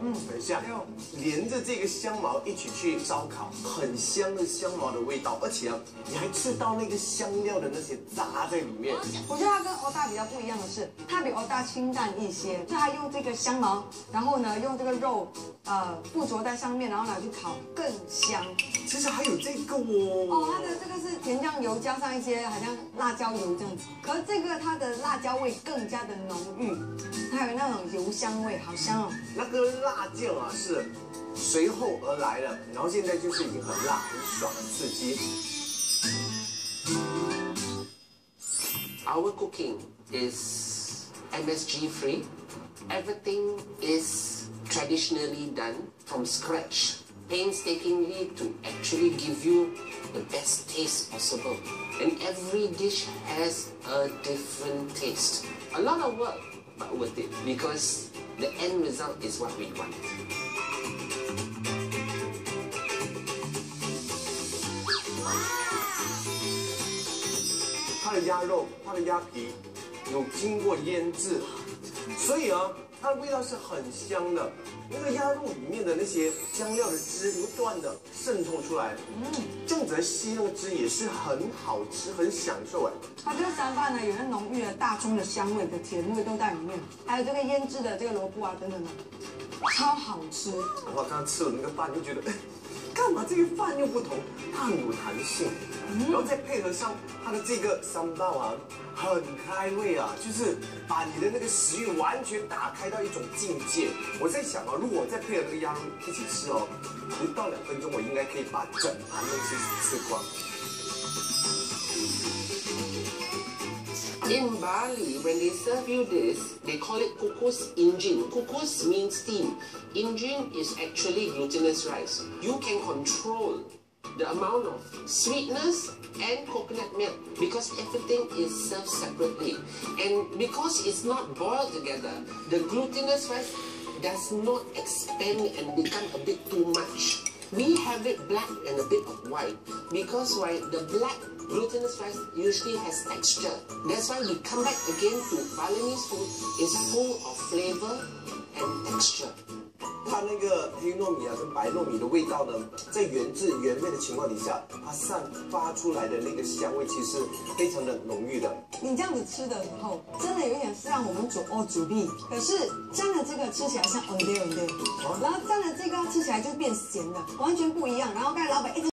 等一下，连着这个香茅一起去烧烤，很香的香茅的味道，而且啊，你还吃到那个香料的那些渣在里面。 我觉得它跟欧大比较不一样的是，它比欧大清淡一些，就它用这个香茅，然后呢用这个肉附着在上面，然后拿去烤更香。 其实还有这个哦。 哦，它的这个是甜酱油加上一些好像辣椒油这样子，可是这个它的辣椒味更加的浓郁，还有那种油香味，好香哦。 那个辣酱啊是随后而来的，然后现在就是已经很辣、很爽、很刺激。 Our cooking is MSG free. Everything is traditionally done from scratch, painstakingly to actually give you the best taste possible. And every dish has a different taste. A lot of work, but worth it because the end result is what we want. 它的鸭肉、它的鸭皮有经过腌制，所以啊，它的味道是很香的。那个鸭肉里面的那些香料的汁不断的渗透出来，这样子来吸那个汁也是很好吃、很享受哎。 它这个三饭呢，有那浓郁的大葱的香味的甜味都在里面，还有这个腌制的这个萝卜啊等等的，超好吃。 我刚刚吃了那个饭就觉得，干嘛这个饭又不同，它很有弹性，然后再配合上它的这个三道啊，很开胃啊，就是把你的那个食欲完全打开到一种境界。我在想啊，如果我再配合那个鸭肉一起吃哦，不到2分钟我应该可以把整盘东西吃光。 In Bali, when they serve you this, they call it kukus injin. Kukus means steam. Injin is actually glutinous rice. You can control the amount of sweetness and coconut milk because everything is served separately. And because it's not boiled together, the glutinous rice does not expand and become a bit too much. We have it black and a bit of white because why the black glutinous rice usually has texture. That's why we come back again to Balinese food is full of flavor and texture. 它那个黑糯米啊跟白糯米的味道呢，在原汁原味的情况底下，它散发出来的那个香味其实非常的浓郁的。 你这样子吃的时候，真的有点是让我们煮币，可是沾了这个吃起来像 on day， 然后沾了这个吃起来就变咸的，完全不一样。然后刚才老板一直